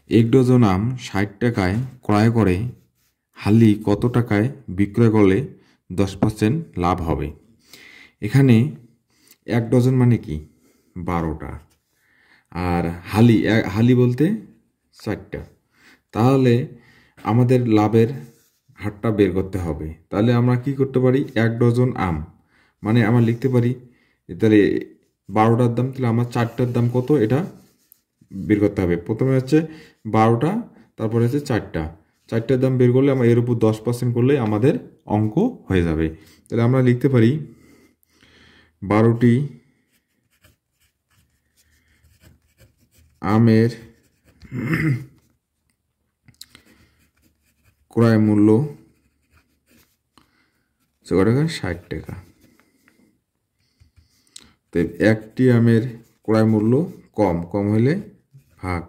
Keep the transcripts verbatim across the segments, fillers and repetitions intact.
এক ডজন আম ষাট টাকায় ক্রয় করে হালি কত টাকায় বিক্রয় করলে দশ পার্সেন্ট লাভ হবে? এখানে এক ডজন মানে কি বারোটা, আর হালি হালি বলতে চারটা। তাহলে আমাদের লাভের হারটা বের করতে হবে। তাহলে আমরা কি করতে পারি, এক ডজন আম মানে আমরা লিখতে পারি, তাহলে বারোটার দাম, তাহলে আমার চারটার দাম কত এটা বের করতে হবে। প্রথমে হচ্ছে বারোটা, তারপরে হচ্ছে চারটা, চারটার দাম বের করলে আমরা এর উপর দশ পার্সেন্ট করলে আমাদের অঙ্ক হয়ে যাবে। তাহলে আমরা লিখতে পারি বারোটি আমের ক্রয় মূল্য কত টাকা, ষাট টাকা। তো একটি আমের ক্রয় মূল্য কম, কম হলে ভাগ,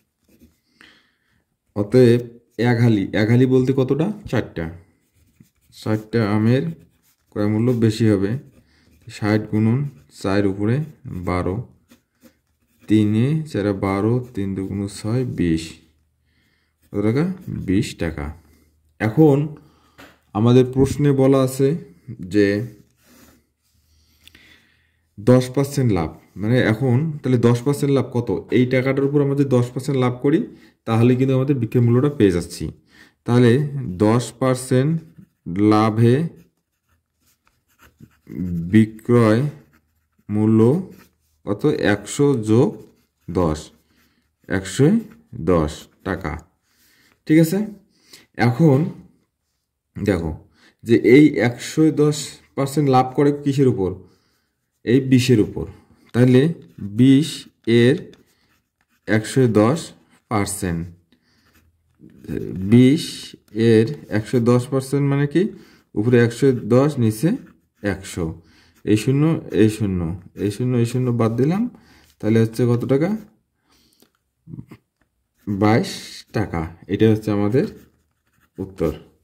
অতএব এক হালি, এক হালি বলতে কতটা, চারটা, ষাটটা আমের ক্রয় মূল্য বেশি হবে। ষাট গুণন চার উপরে বারো, তিনে চারে বারো, তিন দুগুণ ছয়, বিশ, কত টাকা, বিশ টাকা। এখন আমাদের প্রশ্নে বলা আছে যে দশ পার্সেন্ট লাভ, মানে এখন তাহলে দশ পার্সেন্ট লাভ কত, এই টাকাটার উপর আমরা যদি দশ পার্সেন্ট লাভ করি তাহলে কিন্তু আমাদের বিক্রয় মূল্যটা পেয়ে যাচ্ছি। তাহলে দশ পার্সেন্ট লাভে বিক্রয় মূল্য কত, একশো যোগ দশ, একশো দশ টাকা। ঠিক আছে, এখন দেখো যে এই একশো দশ পার্সেন্ট লাভ করে কিসের উপর, এই বিশের উপর। তাহলে বিশ এর একশো দশ পার্সেন্ট, বিশ এর একশো দশ পার্সেন্ট মানে কি, উপরে একশো দশ, নিচে একশো, এই শূন্য এই শূন্য এই শূন্য এই শূন্য বাদ দিলাম, তাহলে হচ্ছে কত টাকা, বাইশ টাকা। এটা হচ্ছে আমাদের উত্তর।